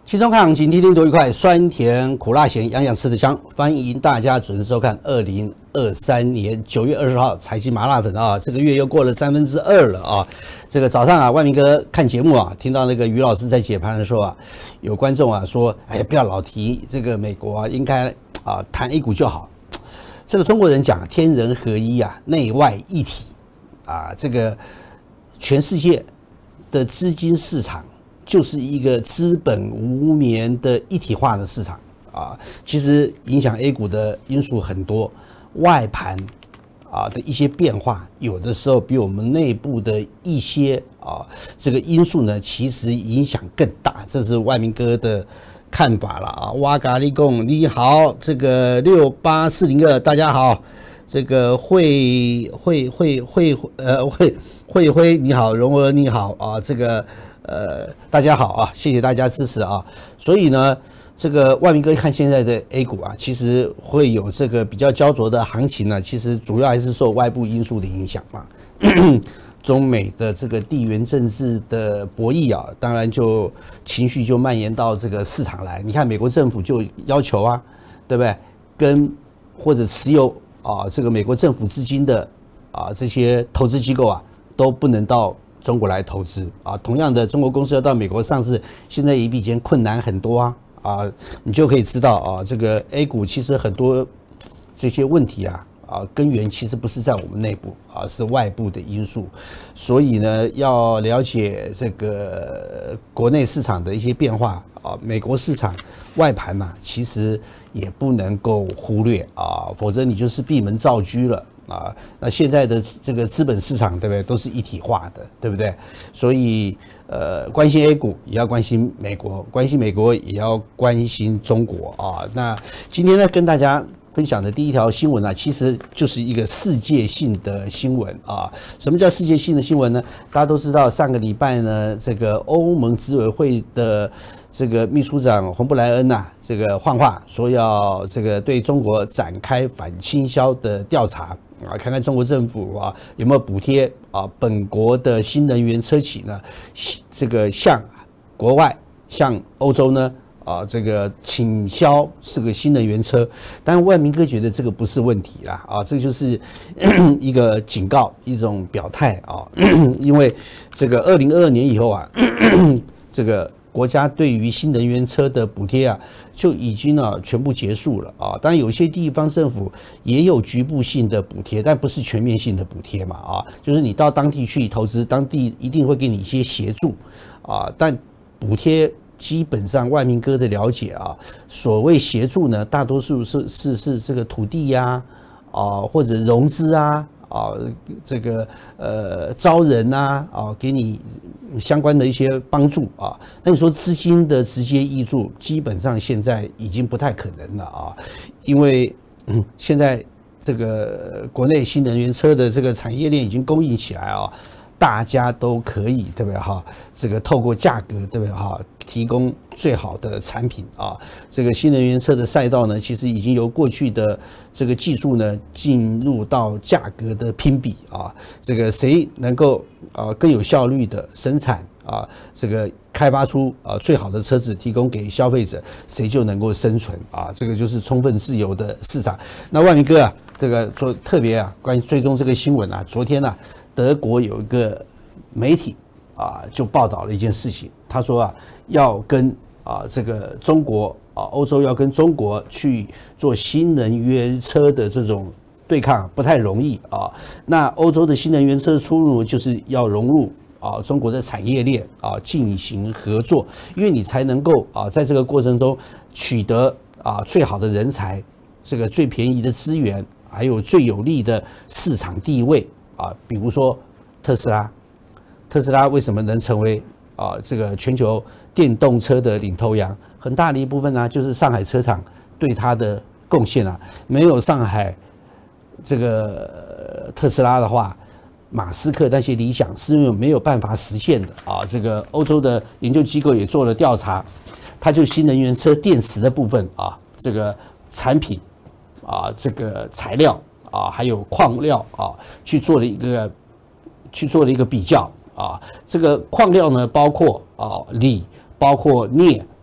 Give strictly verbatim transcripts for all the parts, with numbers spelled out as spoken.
轻松看行情，天天都愉快，酸甜苦辣咸，样样吃得香。欢迎大家准时收看二零二三年九月二十号财经麻辣粉啊，这个月又过了三分之二了啊。这个早上啊，万明哥看节目啊，听到那个于老师在解盘的时候啊，有观众啊说，哎呀，不要老提这个美国啊，应该啊谈 A 股就好。这个中国人讲天人合一啊，内外一体啊，这个全世界的资金市场就是一个资本无眠的一体化的市场啊。其实影响 A 股的因素很多，外盘啊的一些变化，有的时候比我们内部的一些啊这个因素呢，其实影响更大。这是万明哥的看法了啊。哇嘎利贡你好，这个六八四零二大家好，这个会会会会呃会会辉你好，荣儿你好啊，这个。呃，大家好啊，谢谢大家支持啊。所以呢，这个万明哥看现在的 A 股啊，其实会有这个比较焦灼的行情呢。其实主要还是受外部因素的影响嘛。中美的这个地缘政治的博弈啊，当然就情绪就蔓延到这个市场来。你看，美国政府就要求啊，对不对？跟或者持有啊这个美国政府资金的啊这些投资机构啊，都不能到中国来投资啊，同样的，中国公司要到美国上市，现在也比以前困难很多啊啊，你就可以知道啊，这个 A 股其实很多这些问题啊啊，根源其实不是在我们内部啊，是外部的因素，所以呢，要了解这个国内市场的一些变化啊，美国市场外盘呐、啊，其实也不能够忽略啊，否则你就是闭门造车了。啊，那现在的这个资本市场，对不对？都是一体化的，对不对？所以，呃，关心 A 股也要关心美国，关心美国也要关心中国啊。那今天呢，跟大家分享的第一条新闻啊，其实就是一个世界性的新闻啊。什么叫世界性的新闻呢？大家都知道，上个礼拜呢，这个欧盟执委会的这个秘书长洪布莱恩呐、啊，这个放话说要这个对中国展开反倾销的调查。啊，看看中国政府啊有没有补贴啊本国的新能源车企呢？这个向国外、向欧洲呢啊这个倾销这个新能源车，但是万明哥觉得这个不是问题啦啊，这就是一个警告，一种表态啊，因为这个二零二二年以后啊，这个。国家对于新能源车的补贴啊，就已经啊全部结束了啊。当然，有些地方政府也有局部性的补贴，但不是全面性的补贴嘛啊。就是你到当地去投资，当地一定会给你一些协助啊。但补贴基本上，万明哥的了解啊，所谓协助呢，大多数是是是这个土地呀啊，或者融资啊。啊，这个呃招人呐，啊，给你相关的一些帮助啊。那你说资金的直接挹注，基本上现在已经不太可能了啊，因为嗯，现在这个国内新能源车的这个产业链已经供应起来啊，大家都可以对不对哈？这个透过价格对不对哈？提供最好的产品啊，这个新能源车的赛道呢，其实已经由过去的这个技术呢，进入到价格的拼比啊，这个谁能够啊更有效率的生产啊，这个开发出啊最好的车子提供给消费者，谁就能够生存啊，这个就是充分自由的市场。那万明哥啊，这个做特别啊，关于追踪这个新闻啊，昨天啊，德国有一个媒体啊就报道了一件事情，他说啊。要跟啊这个中国啊欧洲要跟中国去做新能源车的这种对抗不太容易啊。那欧洲的新能源车的出路就是要融入啊中国的产业链啊进行合作，因为你才能够啊在这个过程中取得啊最好的人才，这个最便宜的资源，还有最有利的市场地位啊。比如说特斯拉，特斯拉为什么能成为啊，这个全球电动车的领头羊，很大的一部分呢、啊，就是上海车厂对它的贡献啊。没有上海这个特斯拉的话，马斯克那些理想是没有办法实现的啊。这个欧洲的研究机构也做了调查，它就新能源车电池的部分啊，这个产品啊，这个材料啊，还有矿料啊，去做了一个去做了一个比较。啊，这个矿料呢，包括啊锂，包括镍，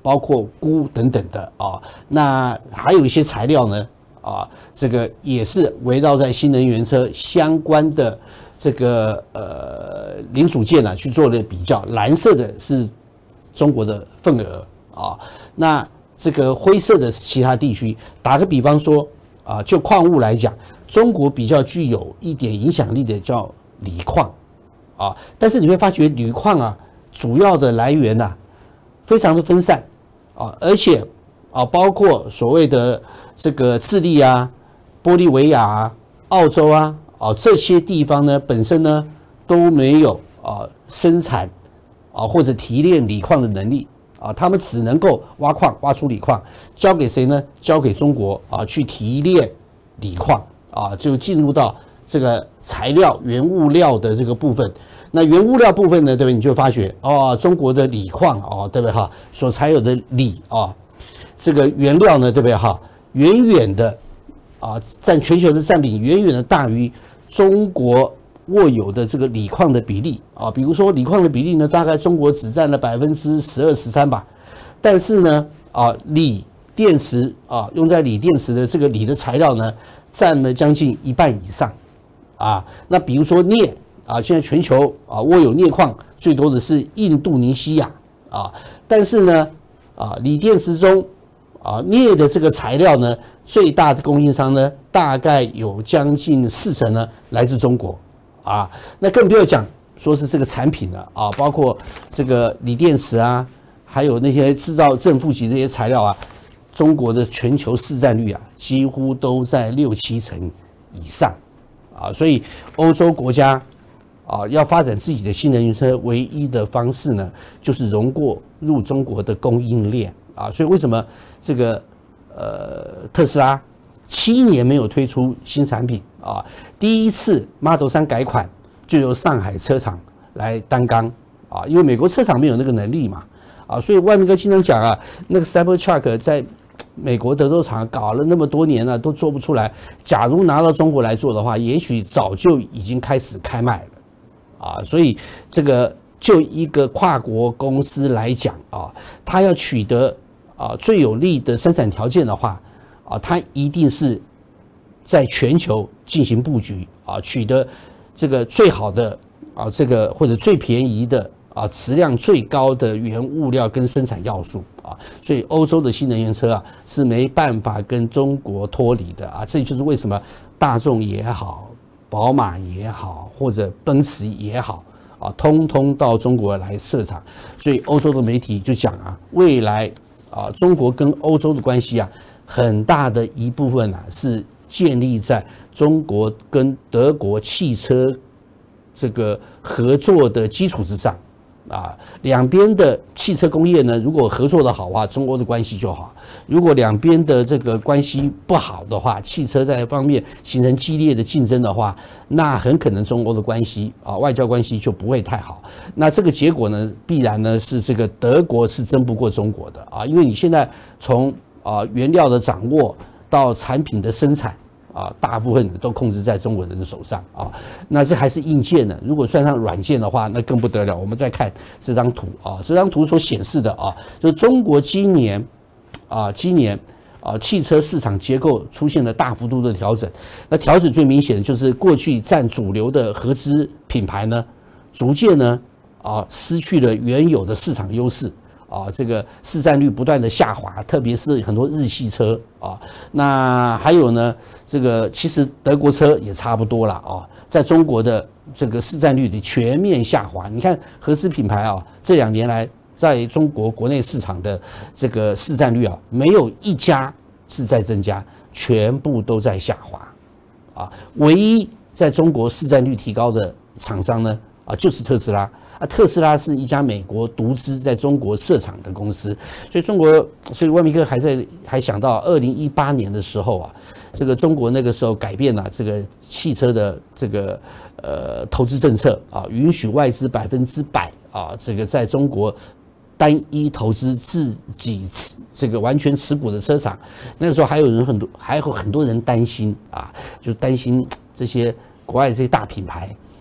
包括钴等等的啊。那还有一些材料呢啊，这个也是围绕在新能源车相关的这个呃零组件呢去做了比较。蓝色的是中国的份额啊，那这个灰色的是其他地区。打个比方说啊，就矿物来讲，中国比较具有一点影响力的叫锂矿啊，但是你会发觉铝矿啊，主要的来源呐、啊、非常的分散啊，而且啊，包括所谓的这个智利啊、玻利维亚啊、澳洲啊，啊这些地方呢，本身呢都没有啊生产啊或者提炼锂矿的能力啊，他们只能够挖矿挖出锂矿，交给谁呢？交给中国啊去提炼锂矿啊，就进入到这个材料原物料的这个部分。那原物料部分呢，对不对？你就发觉哦，中国的锂矿哦，对不对哈？所采有的锂啊，这个原料呢，对不对哈？远远的啊，占全球的占比远远的大于中国握有的这个锂矿的比例啊。比如说锂矿的比例呢，大概中国只占了百分之十二十三吧。但是呢，啊，锂电池啊，用在锂电池的这个锂的材料呢，占了将近一半以上啊。那比如说镍。啊，现在全球啊握有镍矿最多的是印度尼西亚啊，但是呢，啊锂电池中啊镍的这个材料呢，最大的供应商呢，大概有将近四成呢来自中国啊，那更不要讲说是这个产品了啊，包括这个锂电池啊，还有那些制造正负极的这些材料啊，中国的全球市占率啊，几乎都在六七成以上啊，所以欧洲国家。啊，要发展自己的新能源车，唯一的方式呢，就是融过入中国的供应链啊。所以为什么这个呃特斯拉七年没有推出新产品啊？第一次 Model 三改款就由上海车厂来担纲啊，因为美国车厂没有那个能力嘛啊，所以外面跟经常讲啊，那个 Cybertruck 在美国德州厂搞了那么多年了，都做不出来。假如拿到中国来做的话，也许早就已经开始开卖了。啊，所以这个就一个跨国公司来讲啊，它要取得啊最有利的生产条件的话啊，它一定是在全球进行布局啊，取得这个最好的啊这个或者最便宜的啊质量最高的原物料跟生产要素啊，所以欧洲的新能源车啊是没办法跟中国脱离的啊，这就是为什么大众也好。宝马也好，或者奔驰也好，啊，通通到中国来设厂，所以欧洲的媒体就讲啊，未来啊，中国跟欧洲的关系啊，很大的一部分啊是建立在中国跟德国汽车这个合作的基础之上。啊，两边的汽车工业呢，如果合作的好啊，中欧的关系就好；如果两边的这个关系不好的话，汽车在方面形成激烈的竞争的话，那很可能中欧的关系啊，外交关系就不会太好。那这个结果呢，必然呢是这个德国是争不过中国的啊，因为你现在从啊原料的掌握到产品的生产。啊，大部分都控制在中国人的手上啊。那这还是硬件呢，如果算上软件的话，那更不得了。我们再看这张图啊，这张图所显示的啊，就是中国今年啊，今年啊，汽车市场结构出现了大幅度的调整。那调整最明显的就是过去占主流的合资品牌呢，逐渐呢啊失去了原有的市场优势。啊，这个市占率不断的下滑，特别是很多日系车啊。那还有呢，这个其实德国车也差不多了啊，在中国的这个市占率的全面下滑。你看合资品牌啊，这两年来在中国国内市场的这个市占率啊，没有一家是在增加，全部都在下滑啊。唯一在中国市占率提高的厂商呢，啊，就是特斯拉。啊，特斯拉是一家美国独资在中国设厂的公司，所以中国，所以万明哥还在还想到二零一八年的时候啊，这个中国那个时候改变了这个汽车的这个呃投资政策啊，允许外资百分之百啊，这个在中国单一投资自己这个完全持股的车厂。那个时候还有人很多，还有很多人担心啊，就担心这些国外的这些大品牌。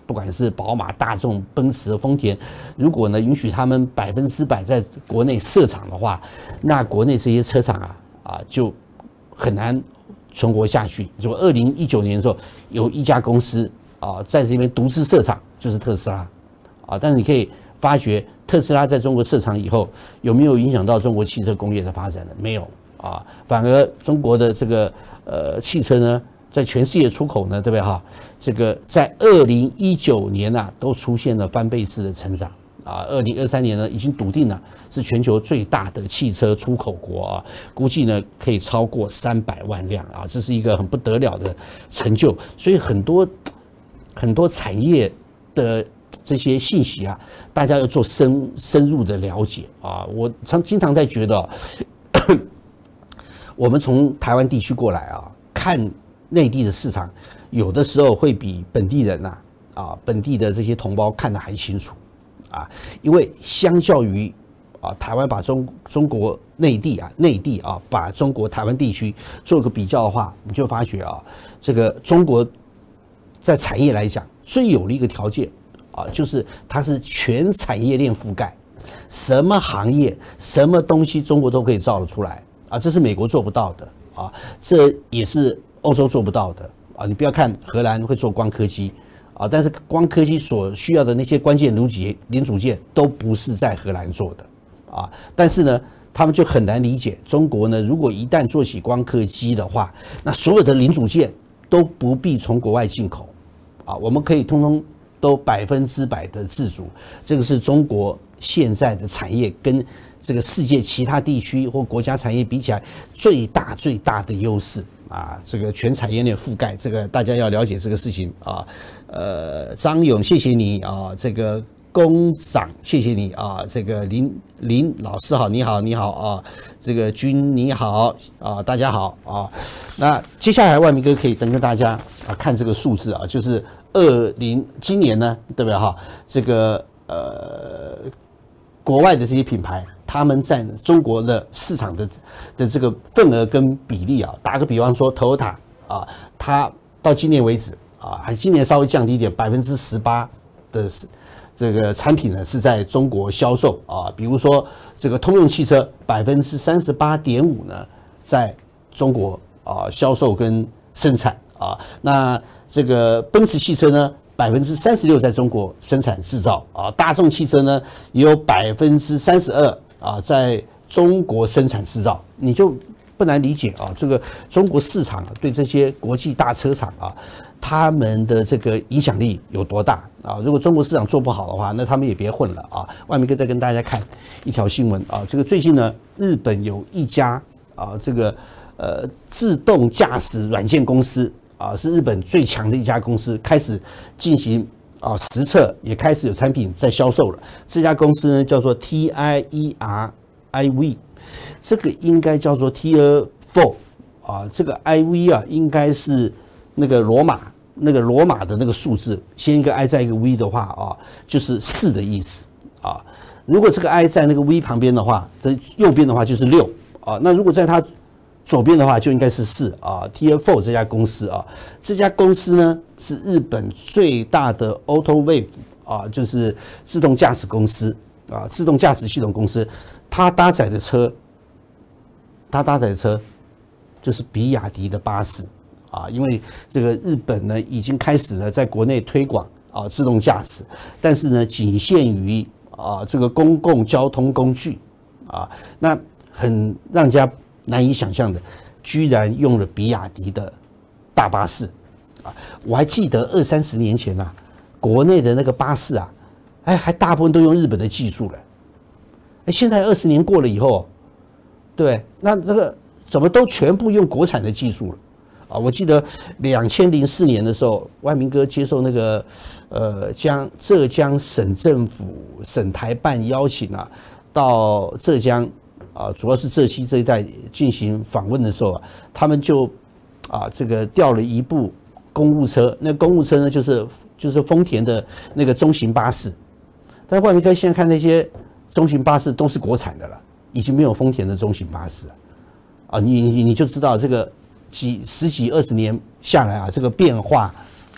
不管是宝马、大众、奔驰、丰田，如果呢允许他们百分之百在国内设厂的话，那国内这些车厂啊啊就很难存活下去。如果二零一九年的时候有一家公司啊在这边独自设厂，就是特斯拉啊，但是你可以发觉特斯拉在中国设厂以后，有没有影响到中国汽车工业的发展呢？没有啊，反而中国的这个呃汽车呢，在全世界出口呢，对不对哈？这个在二零一九年啊，都出现了翻倍式的成长啊。二零二三年呢，已经笃定了是全球最大的汽车出口国啊，估计呢可以超过三百万辆啊，这是一个很不得了的成就。所以很多很多产业的这些信息啊，大家要做深深入的了解啊。我常经常在觉得、啊，我们从台湾地区过来啊，看内地的市场，有的时候会比本地人呐啊，本地的这些同胞看得还清楚啊，因为相较于啊台湾把中中国内地啊内地啊把中国台湾地区做个比较的话，你就发觉啊，这个中国在产业来讲最有利一个条件啊，就是它是全产业链覆盖，什么行业、什么东西中国都可以造得出来啊，这是美国做不到的啊，这也是欧洲做不到的啊！你不要看荷兰会做光刻机啊，但是光刻机所需要的那些关键零组零组件都不是在荷兰做的啊。但是呢，他们就很难理解中国呢，如果一旦做起光刻机的话，那所有的零组件都不必从国外进口啊，我们可以通通都百分之百的自主。这个是中国现在的产业跟这个世界其他地区或国家产业比起来最大最大的优势。啊，这个全产业链覆盖，这个大家要了解这个事情啊。呃，张勇，谢谢你啊。这个工长，谢谢你啊。这个林林老师好，你好，你好啊。这个君你好啊，大家好啊。那接下来万明哥可以跟跟大家啊看这个数字啊，就是二零今年呢，对不对哈？这个呃，国外的这些品牌。他们占中国的市场的的这个份额跟比例啊，打个比方说 ，Toyota 啊，它到今年为止啊，还今年稍微降低一点，百分之十八的这个产品呢是在中国销售啊。比如说这个通用汽车百分之三十八点五呢，在中国啊销售跟生产啊。那这个奔驰汽车呢？百分之三十六在中国生产制造啊，大众汽车呢也有百分之三十二啊在中国生产制造，你就不难理解啊，这个中国市场啊对这些国际大车厂啊，他们的这个影响力有多大啊？如果中国市场做不好的话，那他们也别混了啊。外面跟再跟大家看一条新闻啊，这个最近呢，日本有一家啊这个呃自动驾驶软件公司。啊，是日本最强的一家公司，开始进行啊实测，也开始有产品在销售了。这家公司呢叫做 T I E R I V， 这个应该叫做 Tier Four 啊，这个 I V 啊应该是那个罗马那个罗马的那个数字，先一个 I 再一个 V 的话啊，就是四的意思啊。如果这个 I 在那个 V 旁边的话，在右边的话就是六啊。那如果在它左边的话就应该是四啊 ，Tier Four 这家公司啊，这家公司呢是日本最大的 AutoWave 啊，就是自动驾驶公司啊，自动驾驶系统公司，它搭载的车，它搭载的车就是比亚迪的巴士啊，因为这个日本呢已经开始了在国内推广啊自动驾驶，但是呢仅限于啊这个公共交通工具啊，那很让人家难以想象的，居然用了比亚迪的大巴士啊！我还记得二三十年前啊，国内的那个巴士啊，哎，还大部分都用日本的技术了。哎，现在二十年过了以后，对，那那个怎么都全部用国产的技术了啊？我记得两千零四年的时候，万明哥接受那个呃，江浙江省政府省台办邀请啊，到浙江。啊，主要是浙西这一带进行访问的时候啊，他们就啊这个调了一部公务车，那公务车呢就是就是丰田的那个中型巴士，但外面看现在看那些中型巴士都是国产的了，已经没有丰田的中型巴士了啊，你你你就知道这个几十几二十年下来啊，这个变化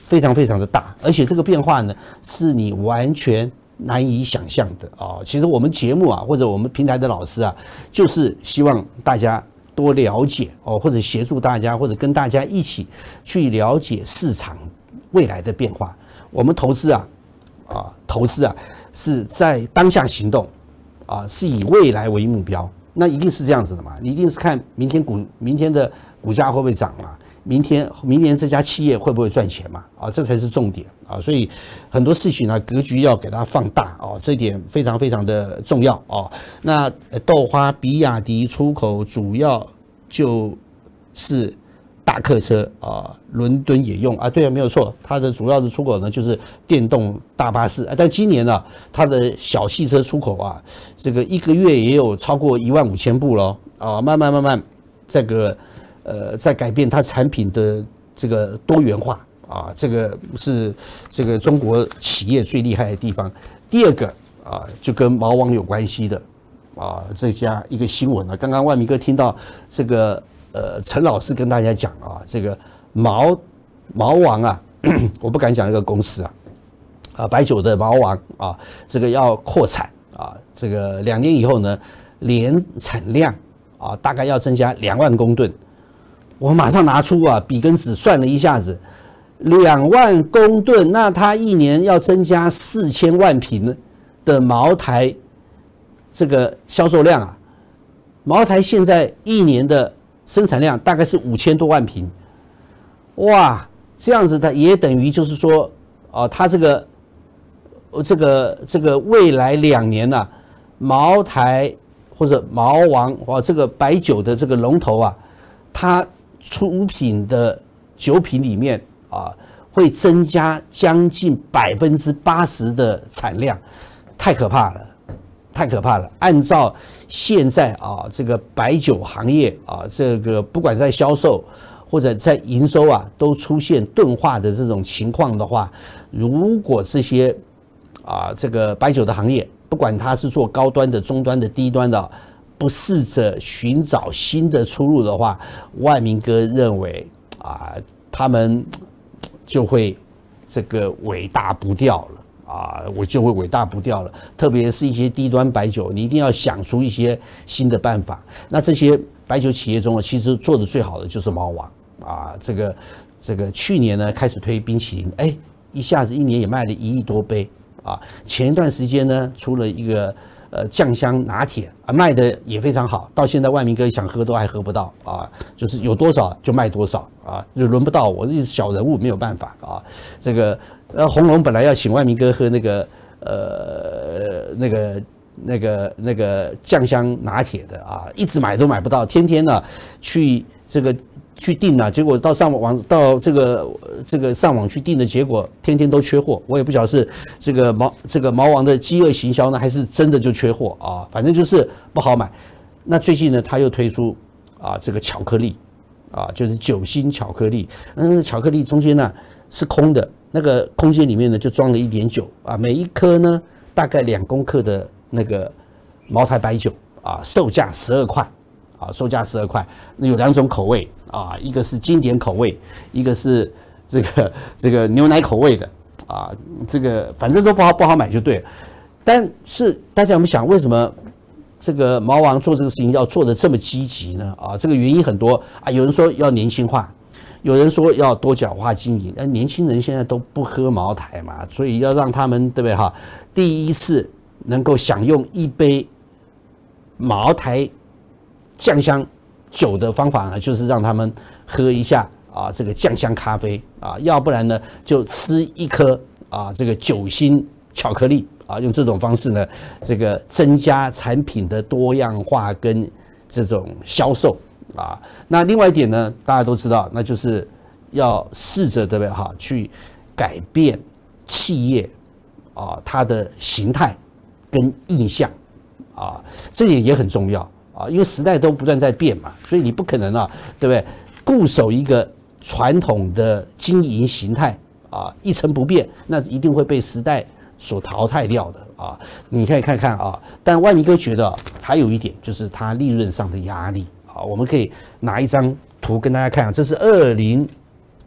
非常非常的大，而且这个变化呢，是你完全难以想象的啊！其实我们节目啊，或者我们平台的老师啊，就是希望大家多了解哦，或者协助大家，或者跟大家一起去了解市场未来的变化。我们投资啊，啊，投资啊，是在当下行动啊，是以未来为目标。那一定是这样子的嘛？你一定是看明天股明天的股价会不会涨嘛？明天明年这家企业会不会赚钱嘛？啊，这才是重点啊！所以很多事情呢，格局要给它放大哦，这一点非常非常的重要哦。那豆花比亚迪出口主要就是大客车啊，伦敦也用啊，对啊，没有错，它的主要的出口呢就是电动大巴士，但今年呢，它的小汽车出口啊，这个一个月也有超过一万五千部咯啊，慢慢慢慢这个呃在改变它产品的这个多元化啊，这个是这个中国企业最厉害的地方。第二个啊，就跟毛王有关系的啊，这家一个新闻啊，刚刚万明哥听到这个。呃，陈老师跟大家讲啊，这个毛毛王啊，我不敢讲那个公司啊，啊，白酒的毛王啊，这个要扩产啊，这个两年以后呢，年产量啊，大概要增加两万公吨。我马上拿出啊笔跟纸算了一下子，两万公吨，那它一年要增加四千万瓶的茅台这个销售量啊，茅台现在一年的生产量大概是五千多万瓶，哇，这样子的也等于就是说，啊，它这个，这个这个未来两年呢、啊，茅台或者茅王哇，这个白酒的这个龙头啊，它出品的酒品里面啊，会增加将近百分之八十的产量，太可怕了。太可怕了！按照现在啊，这个白酒行业啊，这个不管在销售或者在营收啊，都出现钝化的这种情况的话，如果这些啊这个白酒的行业，不管它是做高端的、中端的、低端的，不试着寻找新的出路的话，万明哥认为啊，他们就会这个尾大不掉了。啊，我就会尾大不掉了。特别是一些低端白酒，你一定要想出一些新的办法。那这些白酒企业中呢，其实做的最好的就是毛王啊。这个这个去年呢开始推冰淇淋，哎，一下子一年也卖了一亿多杯啊。前一段时间呢，出了一个呃酱香拿铁啊，卖的也非常好。到现在万明哥想喝都还喝不到啊，就是有多少就卖多少啊，就轮不到我，这小人物没有办法啊。这个。呃，红龙本来要请万明哥喝那个呃那个那个那个酱香拿铁的啊，一直买都买不到，天天呢、啊、去这个去订啊，结果到上网到这个这个上网去订的结果，天天都缺货。我也不晓得是这个毛这个毛王的饥饿行销呢，还是真的就缺货啊？反正就是不好买。那最近呢，他又推出啊这个巧克力啊，就是酒心巧克力，嗯，巧克力中间呢是空的。那个空间里面呢，就装了一点酒啊，每一颗呢大概两公克的那个茅台白酒啊，售价十二块啊，售价十二块。那有两种口味啊，一个是经典口味，一个是这个这个牛奶口味的啊，这个反正都不好不好买就对了。但是大家有没有想，为什么这个毛王做这个事情要做得这么积极呢？啊，这个原因很多啊，有人说要年轻化。有人说要多角化经营，但年轻人现在都不喝茅台嘛，所以要让他们对不对哈？第一次能够享用一杯茅台酱香酒的方法呢，就是让他们喝一下啊这个酱香咖啡啊，要不然呢就吃一颗啊这个酒心巧克力啊，用这种方式呢，这个增加产品的多样化跟这种销售。啊，那另外一点呢，大家都知道，那就是要试着对不对哈，去改变企业啊它的形态跟印象啊，这点也很重要啊，因为时代都不断在变嘛，所以你不可能啊，对不对？固守一个传统的经营形态啊，一成不变，那一定会被时代所淘汰掉的啊。你可以看看啊，但万明哥觉得还有一点就是它利润上的压力。我们可以拿一张图跟大家看啊，这是二零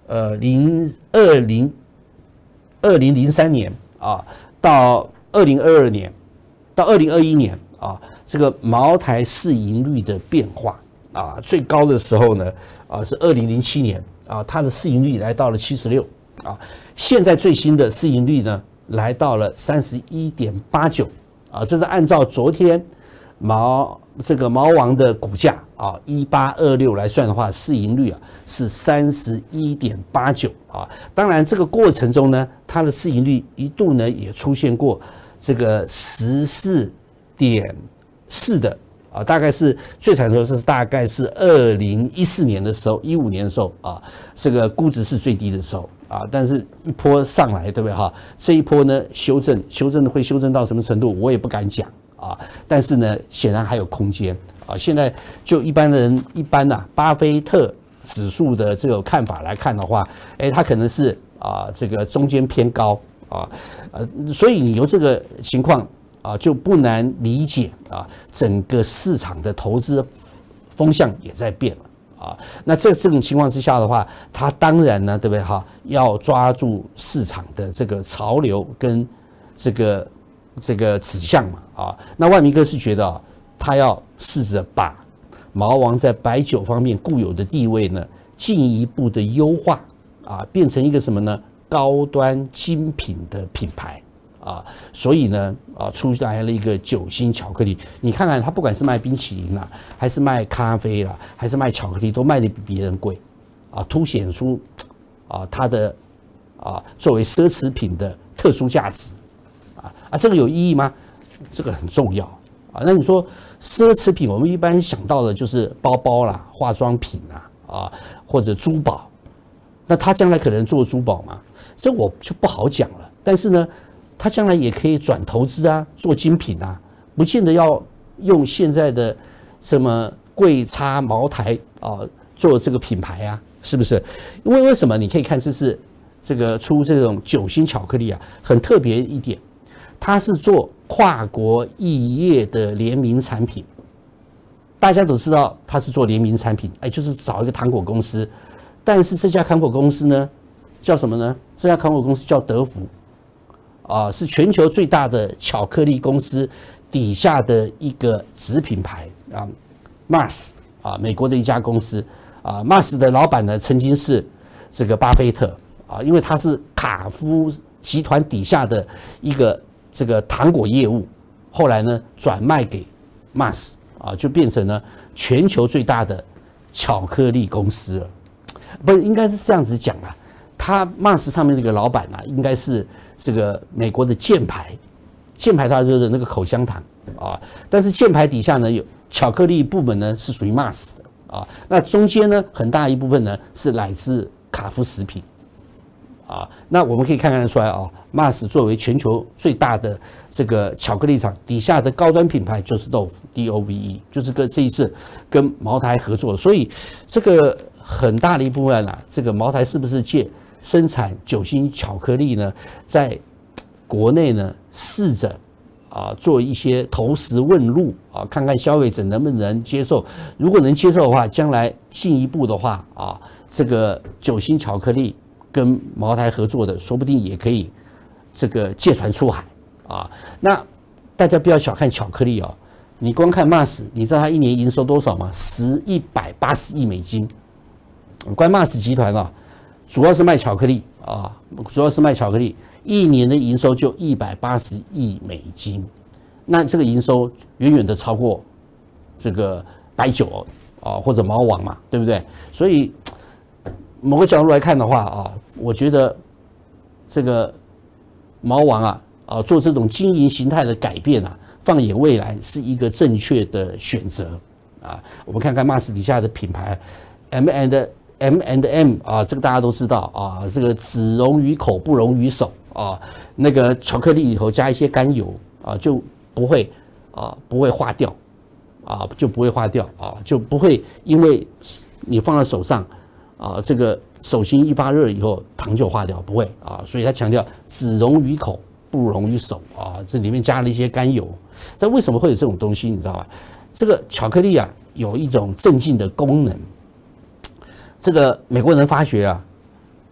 呃零二零二零零三年啊到二零二二年到二零二一年啊，这个茅台市盈率的变化啊，最高的时候呢啊是二零零七年啊，它的市盈率来到了七十六啊，现在最新的市盈率呢来到了三十一点八九啊，这是按照昨天毛这个毛王的股价啊一八二六来算的话，市盈率啊是三十一点八九啊。当然，这个过程中呢，它的市盈率一度呢也出现过这个十四点四的啊，大概是最惨的时候是大概是二零一四年的时候，一五年的时候啊，这个估值是最低的时候。啊，但是一波上来，对不对哈？这一波呢，修正，修正会修正到什么程度，我也不敢讲啊。但是呢，显然还有空间啊。现在就一般人一般呐、啊，巴菲特指数的这个看法来看的话，哎，它可能是啊这个中间偏高啊，呃，所以你由这个情况啊，就不难理解啊，整个市场的投资风向也在变了。啊，那这这种情况之下的话，他当然呢，对不对哈？要抓住市场的这个潮流跟这个这个指向嘛，啊，那万明哥是觉得啊，他要试着把毛王在白酒方面固有的地位呢，进一步的优化啊，变成一个什么呢？高端精品的品牌。啊，所以呢，啊，出来了一个酒心巧克力。你看看，它不管是卖冰淇淋啦，还是卖咖啡啦，还是卖巧克力，都卖得比别人贵，啊，凸显出啊它的啊作为奢侈品的特殊价值，啊啊，这个有意义吗？这个很重要啊。那你说奢侈品，我们一般想到的就是包包啦、化妆品啦，啊，或者珠宝。那它将来可能做珠宝吗？这我就不好讲了。但是呢，他将来也可以转投资啊，做精品啊，不见得要用现在的什么贵差茅台啊做这个品牌啊，是不是？因为为什么？你可以看这是这个出这种酒心巧克力啊，很特别一点，它是做跨国异业的联名产品。大家都知道它是做联名产品，哎，就是找一个糖果公司，但是这家糖果公司呢，叫什么呢？这家糖果公司叫德福。啊，是全球最大的巧克力公司底下的一个子品牌啊 ，Mars 啊，美国的一家公司啊 ，Mars 的老板呢曾经是这个巴菲特啊，因为他是卡夫集团底下的一个这个糖果业务，后来呢转卖给 Mars 啊，就变成了全球最大的巧克力公司了。不是，应该是这样子讲啊。他 Mars 上面那个老板啊，应该是这个美国的箭牌，箭牌它就是那个口香糖啊，但是箭牌底下呢有巧克力部门呢是属于 Mars 的啊，那中间呢很大一部分呢是来自卡夫食品啊，那我们可以看看得出来啊 ，Mars 作为全球最大的这个巧克力厂底下的高端品牌就是豆腐 D O V E， 就是跟这一次跟茅台合作，所以这个很大的一部分啊，这个茅台是不是借生产酒心巧克力呢，在国内呢试着啊做一些投石问路啊，看看消费者能不能接受。如果能接受的话，将来进一步的话啊，这个酒心巧克力跟茅台合作的，说不定也可以这个借船出海啊。那大家不要小看巧克力哦，你光看 Mars， 你知道它一年营收多少吗？十一百八十亿美金。关 Mars 集团啊。主要是卖巧克力啊，主要是卖巧克力，一年的营收就一百八十亿美金，那这个营收远远的超过这个白酒啊或者毛王嘛，对不对？所以某个角度来看的话啊，我觉得这个毛王啊啊做这种经营形态的改变啊，放眼未来是一个正确的选择啊。我们看看 Mars 底下的品牌 M and M and M 啊，这个大家都知道啊，这个只溶于口不溶于手啊，那个巧克力里头加一些甘油啊，就不会啊不会化掉啊，就不会化掉啊，就不会因为你放在手上啊，这个手心一发热以后糖就化掉，不会啊，所以他强调只溶于口不溶于手啊，这里面加了一些甘油。这为什么会有这种东西？你知道吗？这个巧克力啊，有一种镇静的功能。这个美国人发觉啊，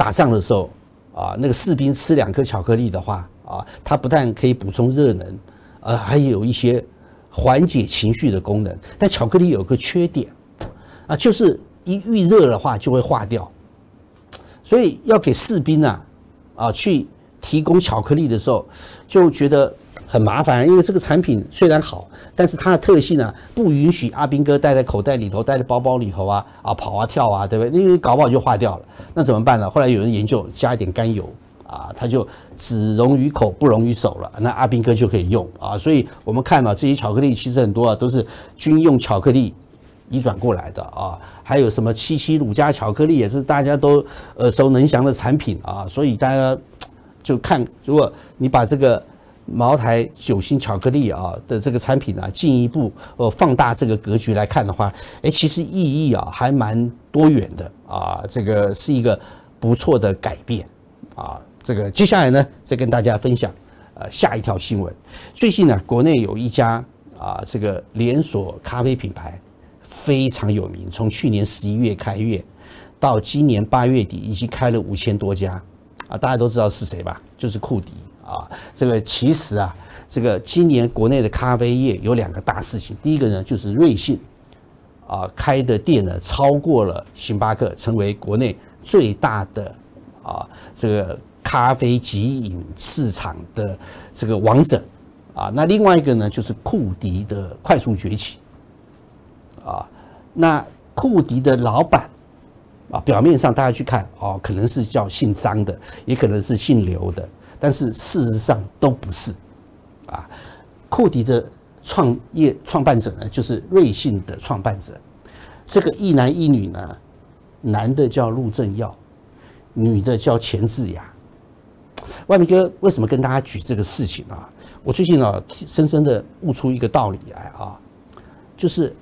打仗的时候啊，那个士兵吃两颗巧克力的话啊，它不但可以补充热能，呃，还有一些缓解情绪的功能。但巧克力有个缺点啊，就是一遇热的话就会化掉，所以要给士兵啊啊去提供巧克力的时候，就觉得很麻烦，因为这个产品虽然好，但是它的特性啊，不允许阿兵哥带在口袋里头、带在包包里头啊啊跑啊跳啊，对不对？因为搞不好就化掉了，那怎么办呢？后来有人研究，加一点甘油啊，它就只溶于口，不溶于手了，那阿兵哥就可以用啊。所以我们看嘛，这些巧克力其实很多啊都是军用巧克力移转过来的啊，还有什么七七乳加巧克力也是大家都耳熟能详的产品啊，所以大家就看，如果你把这个茅台酒心巧克力啊的这个产品啊，进一步呃放大这个格局来看的话，哎，其实意义啊还蛮多元的啊，这个是一个不错的改变啊。这个接下来呢，再跟大家分享呃下一条新闻。最近呢，国内有一家啊这个连锁咖啡品牌非常有名，从去年十一月开业到今年八月底，已经开了五千多家。啊，大家都知道是谁吧？就是库迪啊。这个其实啊，这个今年国内的咖啡业有两个大事情。第一个呢，就是瑞幸啊开的店呢超过了星巴克，成为国内最大的啊这个咖啡即饮市场的这个王者啊。那另外一个呢，就是库迪的快速崛起啊。那库迪的老板。啊，表面上大家去看哦，可能是叫姓张的，也可能是姓刘的，但是事实上都不是。啊，库迪的创业创办者呢，就是瑞幸的创办者。这个一男一女呢，男的叫陆正耀，女的叫钱志雅。外面哥为什么跟大家举这个事情啊？我最近啊，深深的悟出一个道理来啊，就是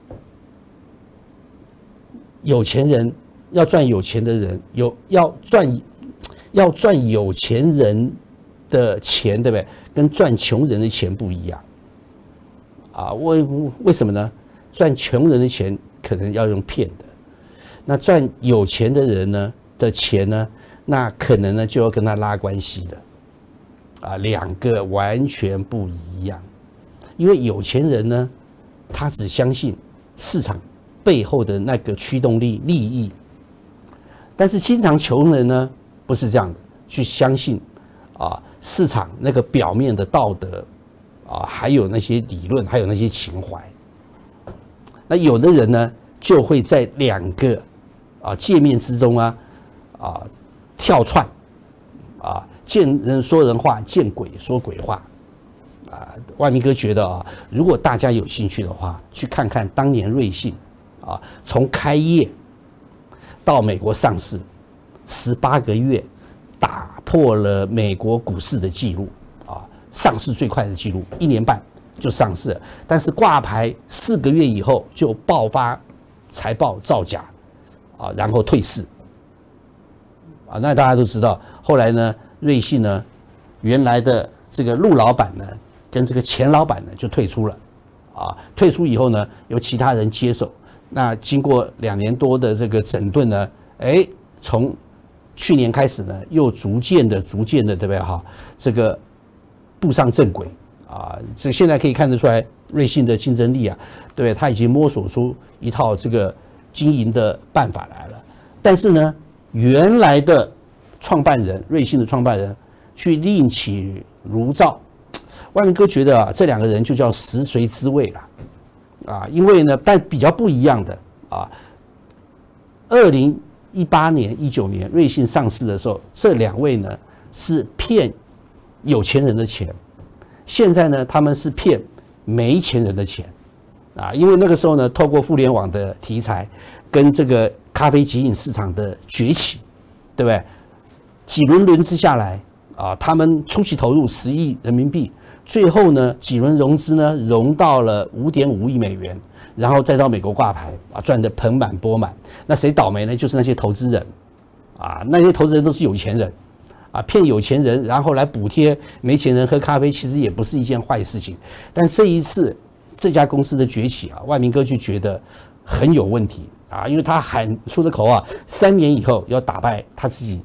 有钱人。要赚有钱的人，有要赚要赚有钱人的钱，对不对？跟赚穷人的钱不一样啊。为为什么呢？赚穷人的钱可能要用骗的，那赚有钱的人呢的钱呢，那可能呢就要跟他拉关系的啊，两个完全不一样。因为有钱人呢，他只相信市场背后的那个驱动力利益。但是经常穷人呢，不是这样的，去相信啊市场那个表面的道德啊，还有那些理论，还有那些情怀。那有的人呢，就会在两个啊界面之中啊啊跳窜啊，见人说人话，见鬼说鬼话啊。万明哥觉得啊，如果大家有兴趣的话，去看看当年瑞幸啊，从开业到美国上市，十八个月打破了美国股市的记录啊，上市最快的记录，一年半就上市了。但是挂牌四个月以后就爆发财报造假啊，然后退市啊。那大家都知道，后来呢，瑞幸呢，原来的这个陆老板呢，跟这个钱老板呢就退出了啊。退出以后呢，由其他人接手。那经过两年多的这个整顿呢，哎，从去年开始呢，又逐渐的、逐渐的，对不对哈？这个步上正轨啊，这现在可以看得出来，瑞幸的竞争力啊，对不对？他已经摸索出一套这个经营的办法来了。但是呢，原来的创办人，瑞幸的创办人，去另起炉灶，万明哥觉得啊，这两个人就叫食髓知味了。啊，因为呢，但比较不一样的啊，二零一八年、一九年瑞幸上市的时候，这两位呢是骗有钱人的钱，现在呢他们是骗没钱人的钱啊，因为那个时候呢，透过互联网的题材跟这个咖啡即饮市场的崛起，对不对？几轮轮资下来啊，他们初期投入十亿人民币。最后呢，几轮融资呢，融到了五点五亿美元，然后再到美国挂牌啊，赚得盆满钵满。那谁倒霉呢？就是那些投资人啊，那些投资人都是有钱人啊，骗有钱人，然后来补贴没钱人喝咖啡，其实也不是一件坏事情。但这一次这家公司的崛起啊，万明哥就觉得很有问题啊，因为他喊出的口号，三年以后要打败他自己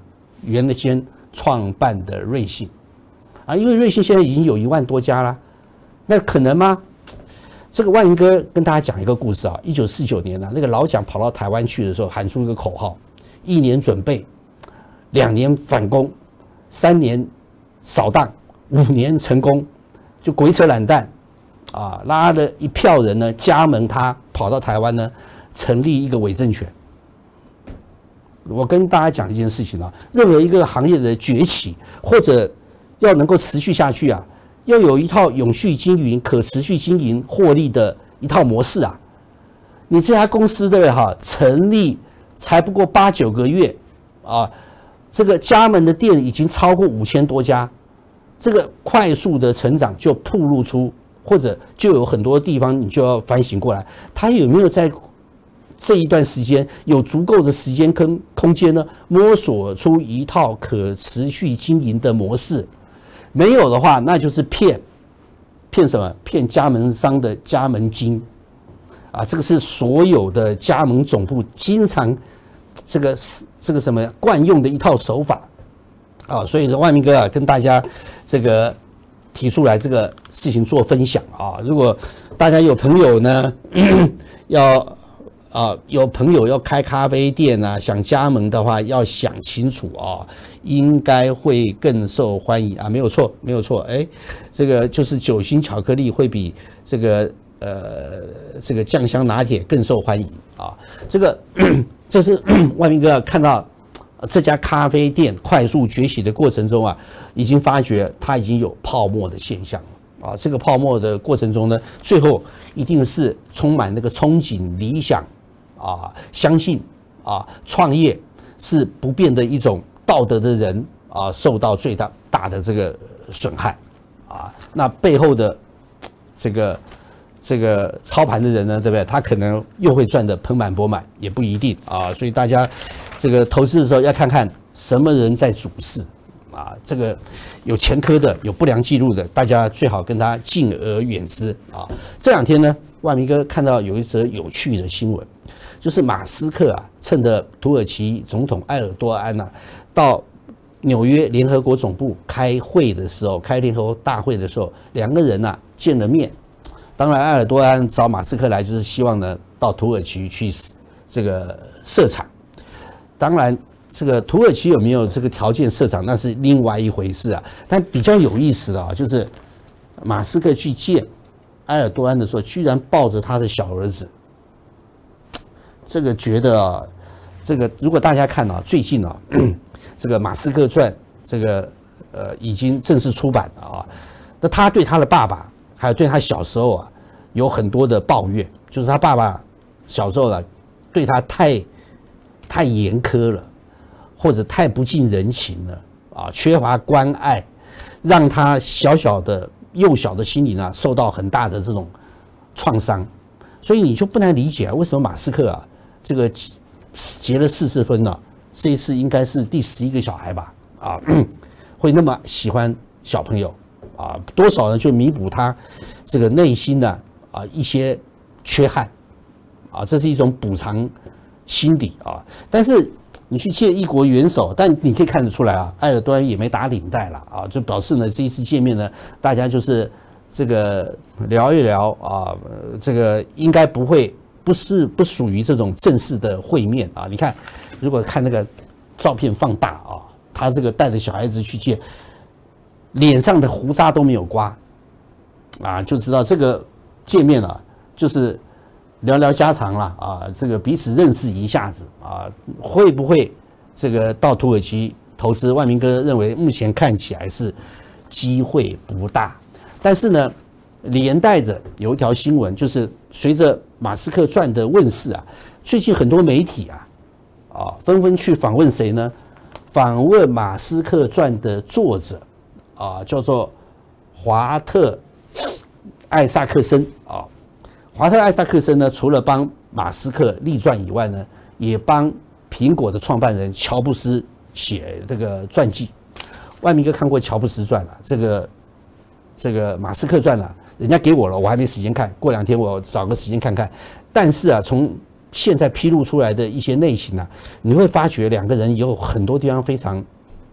原先创办的瑞信啊，因为瑞信现在已经有一万多家了，那可能吗？这个万明哥跟大家讲一个故事啊，一九四九年啊，那个老蒋跑到台湾去的时候，喊出一个口号：一年准备，两年反攻，三年扫荡，五年成功，就鬼扯懒蛋啊，拉了一票人呢加盟他，跑到台湾呢，成立一个伪政权。我跟大家讲一件事情啊，任何一个行业的崛起或者要能够持续下去啊，要有一套永续经营、可持续经营、获利的一套模式啊。你这家公司对不对哈？成立才不过八九个月啊，这个加盟的店已经超过五千多家，这个快速的成长就暴露出，或者就有很多地方你就要反省过来，他有没有在这一段时间有足够的时间跟空间呢，摸索出一套可持续经营的模式？没有的话，那就是骗，骗什么？骗加盟商的加盟金，啊，这个是所有的加盟总部经常这个这个什么惯用的一套手法，啊，所以万明哥啊跟大家这个提出来这个事情做分享啊，如果大家有朋友呢要。啊，有朋友要开咖啡店啊，想加盟的话，要想清楚啊，应该会更受欢迎啊，没有错，没有错，哎，这个就是酒心巧克力会比这个呃这个酱香拿铁更受欢迎啊，这个这是万明哥看到这家咖啡店快速崛起的过程中啊，已经发觉它已经有泡沫的现象了啊，这个泡沫的过程中呢，最后一定是充满那个憧憬、理想。啊，相信啊，创业是不变的一种道德的人啊，受到最大大的这个损害啊。那背后的这个这个操盘的人呢，对不对？他可能又会赚得盆满钵满，也不一定啊。所以大家这个投资的时候要看看什么人在主事啊。这个有前科的、有不良记录的，大家最好跟他敬而远之啊。这两天呢，万明哥看到有一则有趣的新闻。就是马斯克啊，趁着土耳其总统埃尔多安啊到纽约联合国总部开会的时候，开联合国大会的时候，两个人啊见了面。当然，埃尔多安找马斯克来，就是希望呢到土耳其去这个设厂。当然，这个土耳其有没有这个条件设厂，那是另外一回事啊。但比较有意思的啊，就是马斯克去见埃尔多安的时候，居然抱着他的小儿子。这个觉得啊，这个如果大家看啊，最近啊，这个《马斯克传》这个呃已经正式出版了啊。那他对他的爸爸，还有对他小时候啊，有很多的抱怨，就是他爸爸小时候啊，对他太太严苛了，或者太不近人情了啊，缺乏关爱，让他小小的幼小的心灵啊受到很大的这种创伤。所以你就不难理解啊，为什么马斯克啊？这个结了四次婚了，这一次应该是第十一个小孩吧？啊，会那么喜欢小朋友啊？多少呢？就弥补他这个内心的啊一些缺憾啊，这是一种补偿心理啊。但是你去见一国元首，但你可以看得出来啊，埃尔多安也没打领带了啊，就表示呢这一次见面呢，大家就是这个聊一聊啊，这个应该不会。不是不属于这种正式的会面啊！你看，如果看那个照片放大啊，他这个带着小孩子去见，脸上的胡渣都没有刮，啊，就知道这个见面啊，就是聊聊家常啦啊，这个彼此认识一下子啊，会不会这个到土耳其投资？万明哥认为目前看起来是机会不大，但是呢。连带着有一条新闻，就是随着马斯克传的问世啊，最近很多媒体啊，啊纷纷去访问谁呢？访问马斯克传的作者啊，叫做华特艾萨克森啊。华特艾萨克森呢，除了帮马斯克立传以外呢，也帮苹果的创办人乔布斯写这个传记。万明哥看过乔布斯传啊，这个这个马斯克传啊。人家给我了，我还没时间看，过两天我找个时间看看。但是啊，从现在披露出来的一些内情啊，你会发觉两个人有很多地方非常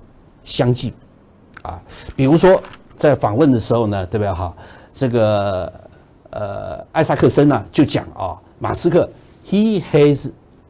相近啊。比如说在访问的时候呢，对不对哈？这个呃艾萨克森呢、啊、就讲啊，马斯克 he has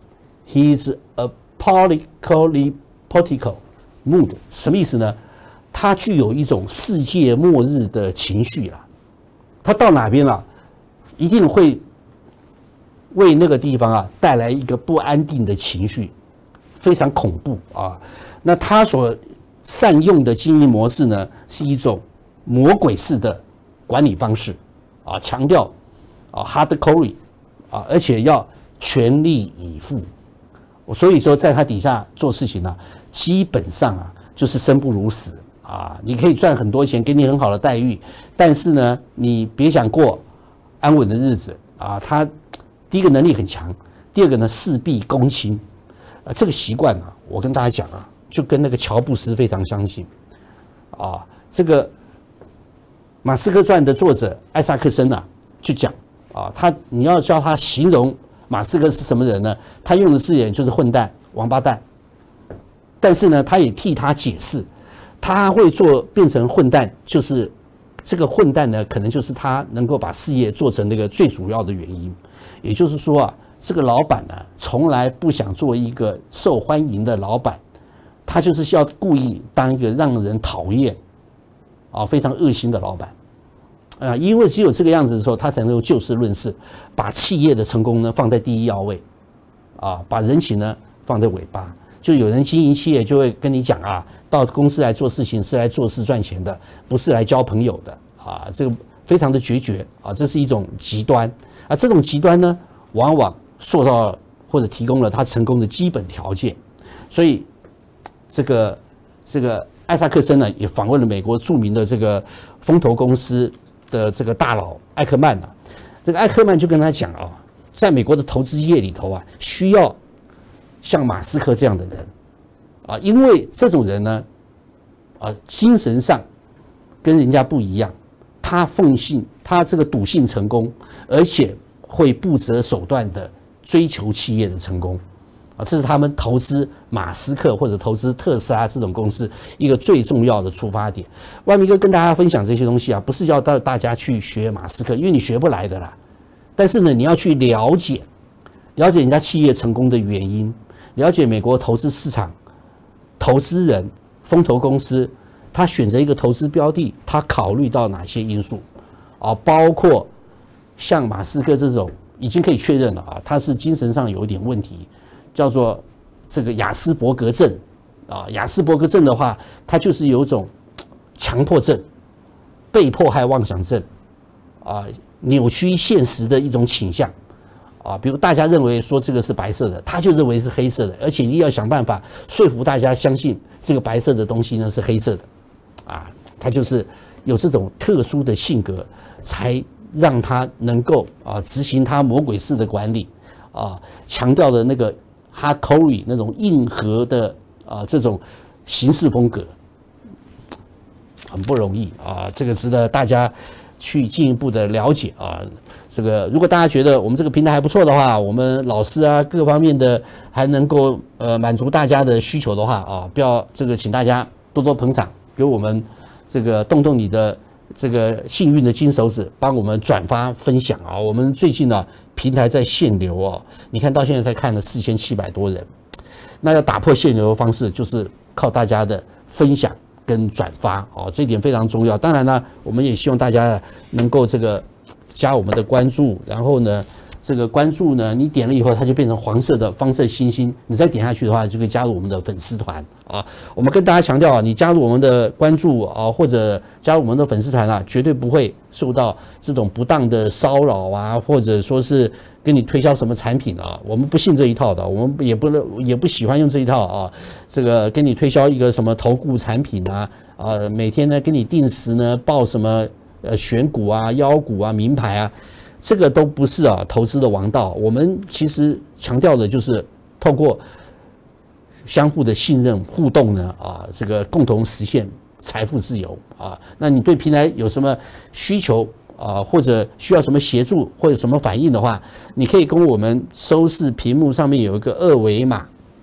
he is a politically political mood， 什么意思呢？他具有一种世界末日的情绪啦，他到哪边了，一定会为那个地方啊带来一个不安定的情绪，非常恐怖啊。那他所善用的经营模式呢，是一种魔鬼式的管理方式啊，强调啊 hardcore 啊，而且要全力以赴。所以说，在他底下做事情呢、啊，基本上啊就是生不如死啊。你可以赚很多钱，给你很好的待遇，但是呢，你别想过安稳的日子啊。他第一个能力很强，第二个呢事必躬亲啊。这个习惯啊，我跟大家讲啊，就跟那个乔布斯非常相近啊。这个《马斯克传》的作者艾萨克森啊，就讲啊，他你要叫他形容马斯克是什么人呢？他用的字眼就是混蛋、王八蛋。但是呢，他也替他解释，他会做变成混蛋，就是这个混蛋呢，可能就是他能够把事业做成那个最主要的原因。也就是说啊，这个老板呢，从来不想做一个受欢迎的老板，他就是要故意当一个让人讨厌啊、非常恶心的老板。啊，因为只有这个样子的时候，他才能够就事论事，把企业的成功呢放在第一要位，啊，把人情呢放在尾巴。就有人经营企业就会跟你讲啊，到公司来做事情是来做事赚钱的，不是来交朋友的啊，这个非常的决绝啊，这是一种极端啊。这种极端呢，往往塑造或者提供了他成功的基本条件。所以，这个这个艾萨克森呢，也访问了美国著名的这个风投公司的这个大佬艾克曼啊，这个艾克曼就跟他讲啊，在美国的投资业里头啊，需要像马斯克这样的人啊，因为这种人呢，啊，精神上跟人家不一样，他奉信，他这个笃信成功，而且会不择手段的追求企业的成功。啊，这是他们投资马斯克或者投资特斯拉这种公司一个最重要的出发点。万明哥跟大家分享这些东西啊，不是要到大家去学马斯克，因为你学不来的啦。但是呢，你要去了解，了解人家企业成功的原因，了解美国投资市场、投资人、风投公司，他选择一个投资标的，他考虑到哪些因素啊？包括像马斯克这种已经可以确认了啊，他是精神上有一点问题。叫做这个亚斯伯格症啊，亚斯伯格症的话，它就是有一种强迫症、被迫害妄想症啊，扭曲现实的一种倾向啊。比如大家认为说这个是白色的，他就认为是黑色的，而且你要想办法说服大家相信这个白色的东西呢是黑色的啊。他就是有这种特殊的性格，才让他能够啊执行他魔鬼式的管理啊，强调的那个hardcore那种硬核的啊这种行事风格，很不容易啊，这个值得大家去进一步的了解啊。这个如果大家觉得我们这个平台还不错的话，我们老师啊各方面的还能够呃满足大家的需求的话啊，不要这个请大家多多捧场，给我们这个动动你的这个幸运的金手指，帮我们转发分享啊！我们最近呢，平台在限流哦，你看到现在才看了四千七百多人，那要打破限流的方式，就是靠大家的分享跟转发哦，这一点非常重要。当然呢，我们也希望大家能够这个加我们的关注，然后呢，这个关注呢，你点了以后，它就变成黄色的方色星星，你再点下去的话，就可以加入我们的粉丝团啊。我们跟大家强调啊，你加入我们的关注啊，或者加入我们的粉丝团啊，绝对不会受到这种不当的骚扰啊，或者说是跟你推销什么产品啊，我们不信这一套的，我们也不也不喜欢用这一套啊。这个跟你推销一个什么投顾产品啊，啊，每天呢跟你定时呢报什么呃选股啊、妖股啊、名牌啊。这个都不是啊，投资的王道。我们其实强调的就是透过相互的信任互动呢，啊，这个共同实现财富自由啊。那你对平台有什么需求啊，或者需要什么协助或者什么反应的话，你可以跟我们收视屏幕上面有一个二维码，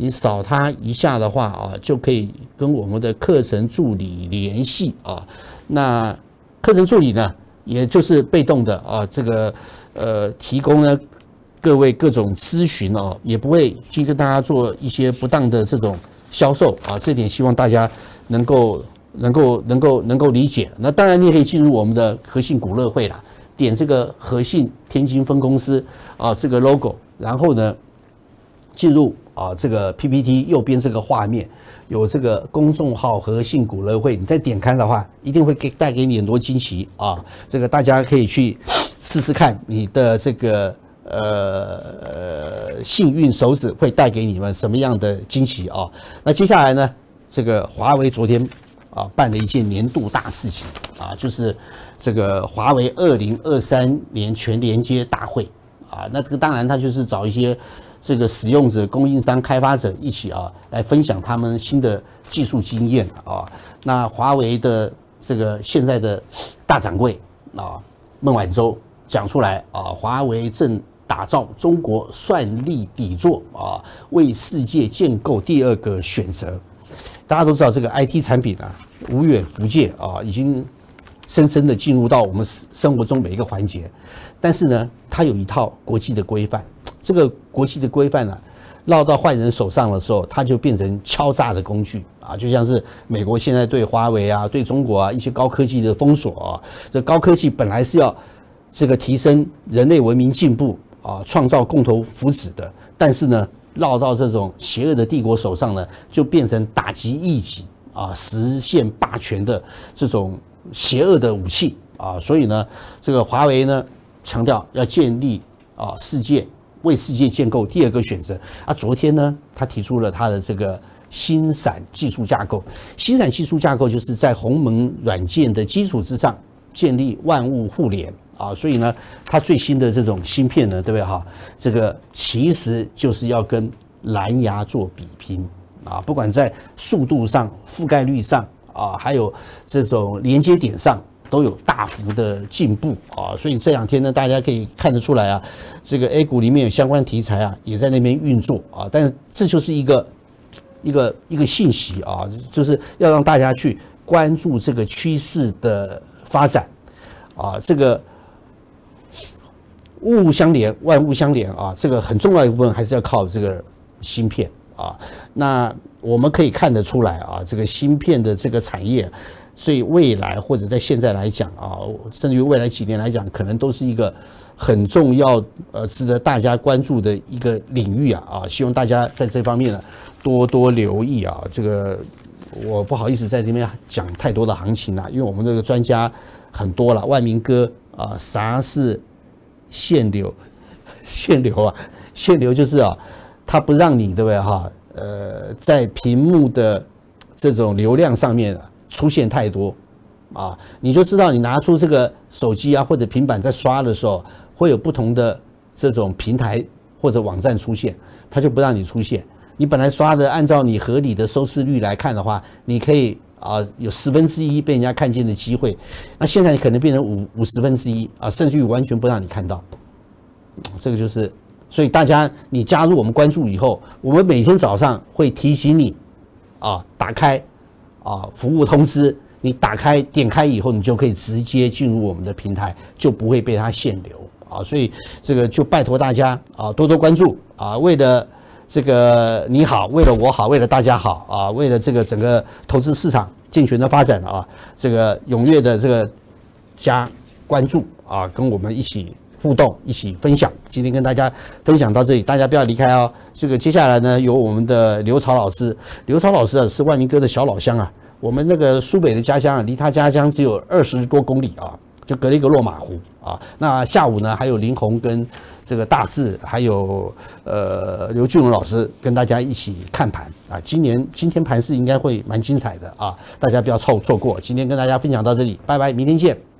你扫它一下的话啊，就可以跟我们的课程助理联系啊。那课程助理呢，也就是被动的啊，这个呃提供呢各位各种咨询哦，也不会去跟大家做一些不当的这种销售啊。这点希望大家能够能够能够能够理解。那当然你也可以进入我们的和信股乐会啦，点这个和信天津分公司啊这个 logo， 然后呢进入啊这个 P P T 右边这个画面有这个公众号和信股乐会，你再点开的话，一定会给带给你很多惊喜啊！这个大家可以去试试看，你的这个呃幸运手指会带给你们什么样的惊喜啊？那接下来呢，这个华为昨天啊办了一件年度大事情啊，就是这个华为二零二三年全连接大会啊。那这个当然它就是找一些这个使用者、供应商、开发者一起啊，来分享他们新的技术经验啊。那华为的这个现在的大掌柜啊，孟晚舟讲出来啊，华为正打造中国算力底座啊，为世界建构第二个选择。大家都知道这个 I T 产品啊，无远弗届啊，已经深深的进入到我们生活中每一个环节。但是呢，它有一套国际的规范。这个国际的规范呢、啊，落到坏人手上的时候，它就变成敲诈的工具啊！就像是美国现在对华为啊、对中国啊一些高科技的封锁啊，这高科技本来是要这个提升人类文明进步啊，创造共同福祉的，但是呢，落到这种邪恶的帝国手上呢，就变成打击异己啊、实现霸权的这种邪恶的武器啊！所以呢，这个华为呢强调要建立啊世界。为世界建构第二个选择啊！昨天呢，他提出了他的这个新闪技术架构。新闪技术架构就是在鸿蒙软件的基础之上建立万物互联啊！所以呢，它最新的这种芯片呢，对不对哈？这个其实就是要跟蓝牙做比拼啊！不管在速度上、覆盖率上啊，还有这种连接点上。都有大幅的进步啊，所以这两天呢，大家可以看得出来啊，这个 A 股里面有相关题材啊，也在那边运作啊。但是这就是一个一个一个信息啊，就是要让大家去关注这个趋势的发展啊。这个物物相连，万物相连啊，这个很重要一部分还是要靠这个芯片啊。那我们可以看得出来啊，这个芯片的这个产业。所以未来或者在现在来讲啊，甚至于未来几年来讲，可能都是一个很重要、呃，值得大家关注的一个领域啊啊！希望大家在这方面呢多多留意啊。这个我不好意思在这边讲太多的行情啦，因为我们这个专家很多了。万明哥啊，啥是限流？限流啊，限流就是啊，它不让你对不对哈？呃，在屏幕的这种流量上面啊。出现太多啊，你就知道你拿出这个手机啊或者平板在刷的时候，会有不同的这种平台或者网站出现，它就不让你出现。你本来刷的按照你合理的收视率来看的话，你可以啊有十分之一被人家看见的机会，那现在可能变成五五十分之一啊，甚至于完全不让你看到。这个就是，所以大家你加入我们关注以后，我们每天早上会提醒你啊打开。啊，服务通知你打开点开以后，你就可以直接进入我们的平台，就不会被它限流啊。所以这个就拜托大家啊，多多关注啊。为了这个你好，为了我好，为了大家好啊，为了这个整个投资市场健全的发展啊，这个踊跃的这个加关注啊，跟我们一起互动，一起分享。今天跟大家分享到这里，大家不要离开哦。这个接下来呢，由我们的刘朝老师，刘朝老师啊是万明哥的小老乡啊，我们那个苏北的家乡啊，离他家乡只有二十多公里啊，就隔了一个落马湖啊。那下午呢，还有林红跟这个大志，还有呃刘俊荣老师跟大家一起看盘啊。今年今天盘势应该会蛮精彩的啊，大家不要错错过。今天跟大家分享到这里，拜拜，明天见。